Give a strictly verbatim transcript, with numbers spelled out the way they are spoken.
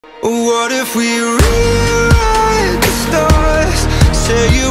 What if we rewrite the stars? Say you